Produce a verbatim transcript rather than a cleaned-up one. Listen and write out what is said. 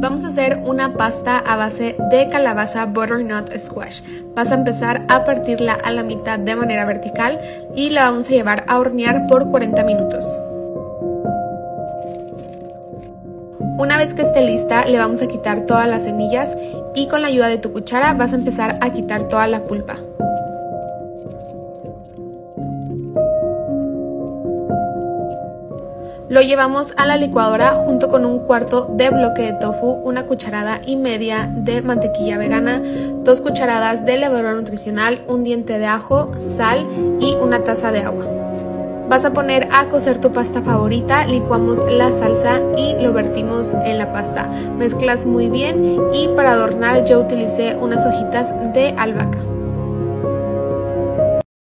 Vamos a hacer una pasta a base de calabaza butternut squash. Vas a empezar a partirla a la mitad de manera vertical y la vamos a llevar a hornear por cuarenta minutos. Una vez que esté lista, le vamos a quitar todas las semillas y con la ayuda de tu cuchara vas a empezar a quitar toda la pulpa. Lo llevamos a la licuadora junto con un cuarto de bloque de tofu, una cucharada y media de mantequilla vegana, dos cucharadas de levadura nutricional, un diente de ajo, sal y una taza de agua. Vas a poner a cocer tu pasta favorita, licuamos la salsa y lo vertimos en la pasta. Mezclas muy bien y para adornar yo utilicé unas hojitas de albahaca.